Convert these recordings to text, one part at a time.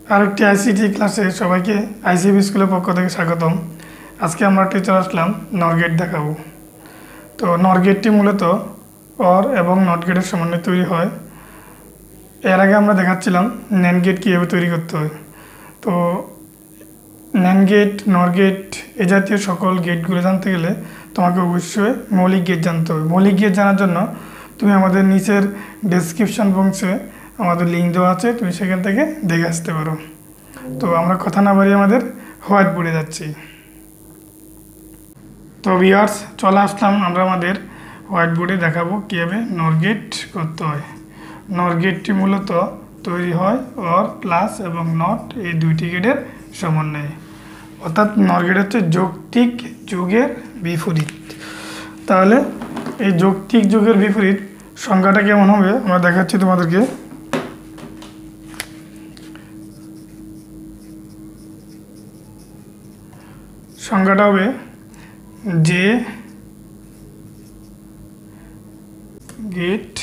আরেকটি আইসিটি ক্লাসে সবাইকে আইসিবি স্কুলের পক্ষ থেকে স্বাগতম। আজকে আমরা টিচার আসলাম নর গেট দেখাবো। তো নর গেটটি মূলত অর এবং নট গেটের সমন্বয়ে তৈরি হয়। এর আগে আমরা দেখাচ্ছিলাম ন্যান্ড গেট কীভাবে তৈরি করতে হয়। তো ন্যান্ড গেট, নর গেট এ জাতীয় সকল গেটগুলো জানতে গেলে তোমাকে অবশ্যই মৌলিক গেট জানতে হবে। মৌলিক গেট জানার জন্য তুমি আমাদের নিচের ডেসক্রিপশন বক্সে আমাদের লিঙ্ক দেওয়া আছে, তুমি সেখান থেকে দেখে আসতে পারো। তো আমরা কথা না বাড়িয়ে আমাদের হোয়াইট বোর্ডে যাচ্ছি। তো ভিউয়ার্স, চলে আসলাম আমরা আমাদের হোয়াইট বোর্ডে দেখাবো কীভাবে নর গেট করতে হয়। নর গেটটি মূলত তৈরি হয় অর প্লাস এবং নট এই দুইটি গেটের সমন্বয়ে, অর্থাৎ নর গেট হচ্ছে যৌক্তিক যুগের বিপরীত। তাহলে এই যৌক্তিক যুগের বিপরীত সংখ্যাটা কেমন হবে আমরা দেখাচ্ছি তোমাদেরকে। সংখ্যাটা হবে যে গেট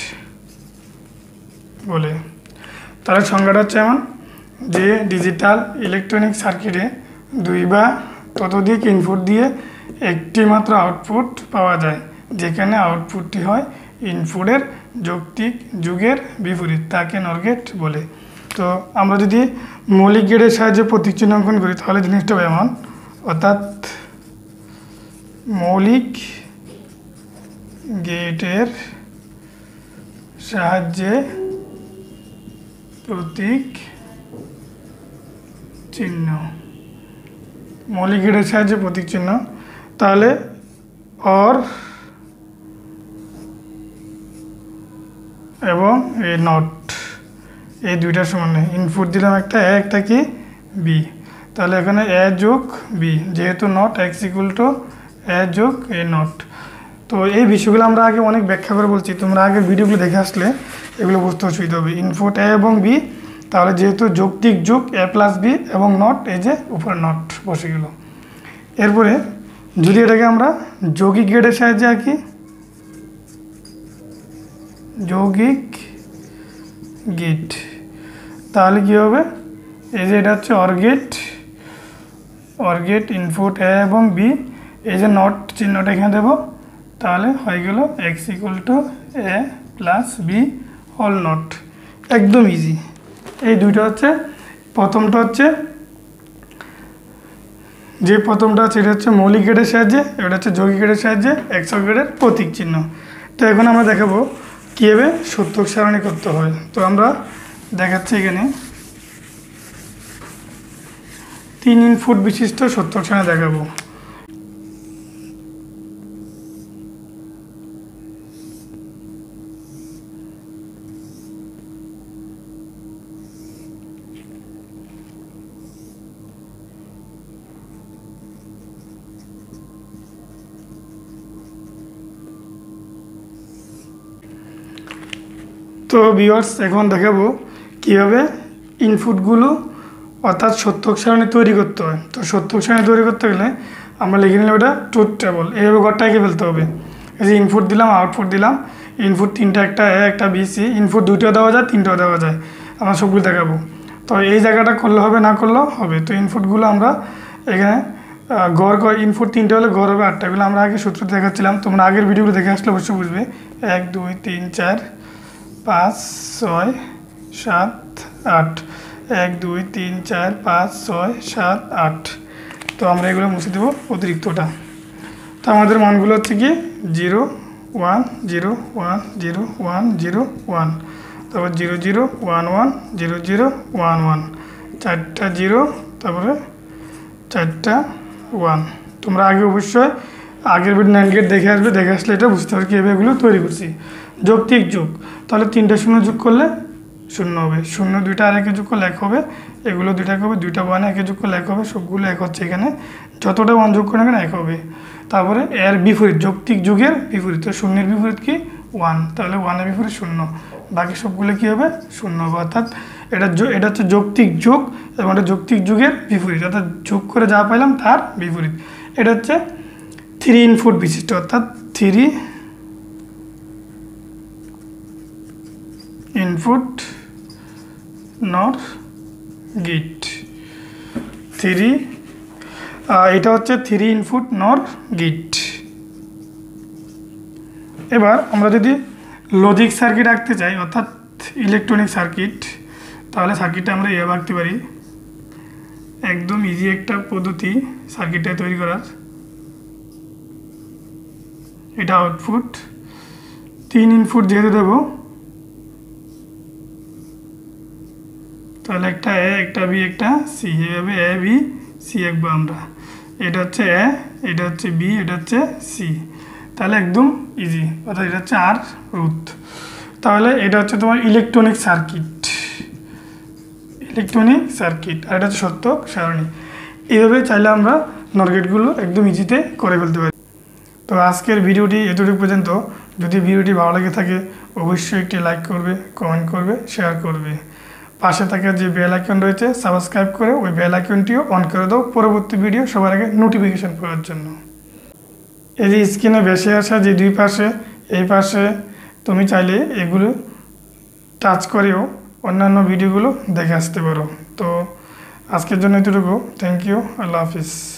বলে। তাহলে সংখ্যাটা হচ্ছে এমন যে ডিজিটাল ইলেকট্রনিক সার্কিটে দুই বা ততোধিক ইনপুট দিয়ে একটি মাত্র আউটপুট পাওয়া যায়, যেখানে আউটপুটটি হয় ইনপুটের যৌক্তিক যুগের বিপরীত, তাকে নর গেট বলে। তো আমরা যদি মৌলিক গেটের সাহায্যে প্রতীক চিহ্ন অঙ্কন করি তাহলে জিনিসটা হবে এমন, অর্থাৎ মৌলিক গেটের সাহায্যে প্রতীক চিহ্ন, মৌলিক গেটের সাহায্যে প্রতীক চিহ্ন। তাহলে অর এবং এই নট এই দুইটার সমানে ইনপুট দিলাম একটা এ একটা কি বি। তাহলে এখানে এ যোগ বি, যেহেতু not X equal to A যোগ এ নট। তো এই বিষয়গুলো আমরা আগে অনেক ব্যাখ্যা করে বলছি, তোমরা আগের ভিডিওগুলো দেখে আসলে এগুলো বুঝতে অসুবিধা হবে। ইনপুট এ এবং বি, তাহলে যেহেতু যৌক্তিক যুগ এ প্লাস বি এবং নট, এই যে উপরে নট বসে গেল। এরপরে যদি এটাকে আমরা যৌগিক গেটের সাহায্যে আঁকি, যৌগিক গেট, তাহলে কী হবে, এই যে এটা হচ্ছে OR gate, OR gate input A এবং বি, এই যে নট চিহ্নটা এখানে দেবো, তাহলে হয়ে গেল X equal to A plus B whole not. একদম ইজি। এই দুইটা হচ্ছে, প্রথমটা হচ্ছে যে প্রথমটা আছে এটা হচ্ছে মৌলিক গেটের সাহায্যে, এটা হচ্ছে যৌগিক গেটের সাহায্যে এক্সক গেটের প্রতীক চিহ্ন। তো এখন আমরা দেখাবো কীভাবে সূত্রক সারণী করতে হয়। তো আমরা দেখাচ্ছি এখানে 3 ইনপুট বিশিষ্ট সূত্রক সারণী দেখাবো। তো ভিউয়ার্স, এখন দেখাবো কীভাবে ইনপুটগুলো অর্থাৎ সত্যক সারণী তৈরি করতে হয়। তো সত্যক সারণী তৈরি করতে গেলে আমরা লিখে নিলাম এটা ট্রুথ টেবল। এইভাবে ঘরটা এঁকে ফেলতে হবে। এই যে ইনপুট দিলাম, আউটপুট দিলাম, ইনপুট তিনটা, একটা এ একটা বি সি, ইনপুট দুইটাও দেওয়া যায়, তিনটাও দেওয়া যায়, আমরা সবগুলো দেখাবো। তো এই জায়গাটা করলে হবে, না করলেও হবে। তো ইনপুটগুলো আমরা এখানে গড় ইনপুট তিনটে হলে গড় হবে 8টাগুলো আমরা আগে সূত্র দেখাচ্ছিলাম, তোমরা আগের ভিডিওগুলো দেখে আসলে অবশ্যই বুঝবে। 1 2 3 4 5 6 7 8, 1 2 3 4 5 6 7 8। তো আমরা এগুলো মুছে দেবো অতিরিক্তটা। তো আমাদের মানগুলো হচ্ছে কি 0 1 0 1 0 1 0 1, তারপর 0 0 1 1 0 0 1 1, 4টা 0, তারপরে 4টা 1। তোমরা আগে অবশ্যই আগের ভিডিও ন্যান্ড গেট দেখে আসবে, দেখে আসলে এটা বুঝতে পারবে কীভাবে এগুলো তৈরি করছি। যৌক্তিক যুগ, তাহলে 3টা শূন্য যোগ করলে 0 হবে, 0 2টা আর একে যোগ করলে 1 হবে, এগুলো 2টা হবে, 2টা 1 একে যোগ করলে 1 হবে, সবগুলো 1 হচ্ছে, এখানে যতটা 1 যোগ করে এখানে 1 হবে। তারপরে এর বিপরীত যৌক্তিক যুগের বিপরীত, তো শূন্যের বিপরীত কি 1, তাহলে 1 এর বিপরীত 0, বাকি সবগুলো কী হবে 0 হবে। অর্থাৎ এটা হচ্ছে যৌক্তিক যুগ এবং এটা যৌক্তিক যুগের বিপরীত, অর্থাৎ যোগ করে যা পাইলাম তার বিপরীত। এটা হচ্ছে 3 ইনপুট বিশিষ্ট, অর্থাৎ 3 ইনপুট নর গেট। 3 এটা হচ্ছে 3 ইনপুট নর গেট। এবার আমরা যদি লজিক সার্কিট আঁকতে চাই অর্থাৎ ইলেকট্রনিক সার্কিট, তাহলে সার্কিটটা আমরা এভাবে আঁকতে পারি। একদম ইজি একটা পদ্ধতি সার্কিটটা তৈরি করার। এটা আউটপুট, 3 ইনপুট যেহেতু দেবো, তাহলে একটা এ, একটা বি, একটা সি, এভাবে এ বি সি আঁকবো আমরা। এটা হচ্ছে এ, এটা হচ্ছে বি, এটা হচ্ছে সি। তাহলে একদম ইজি, অর্থাৎ এটা হচ্ছে আর রুট। তাহলে এটা হচ্ছে তোমার ইলেকট্রনিক সার্কিট, ইলেকট্রনিক সার্কিট। আর এটা হচ্ছে সত্যক সারণী। এইভাবে চাইলে আমরা নর গেটগুলো একদম ইজিতে করে ফেলতে পারি। তো আজকের ভিডিওটি এতটুকু পর্যন্ত। যদি ভিডিওটি ভালো লেগে থাকে অবশ্যই একটি লাইক করবে, কমেন্ট করবে, শেয়ার করবে। পাশে থাকা যে বেল আইকন রয়েছে সাবস্ক্রাইব করে ওই বেল আইকনটিও অন করে দাও পরবর্তী ভিডিও সবার আগে নোটিফিকেশন পাওয়ার জন্য। এই যে স্ক্রিনে ভেসে আসা যে দুই পাশে, এই পাশে তুমি চাইলে এগুলো টাচ করেও অন্যান্য ভিডিওগুলো দেখে আসতে পারো। তো আজকের জন্য এতটুকু। Thank you, Allah Hafiz.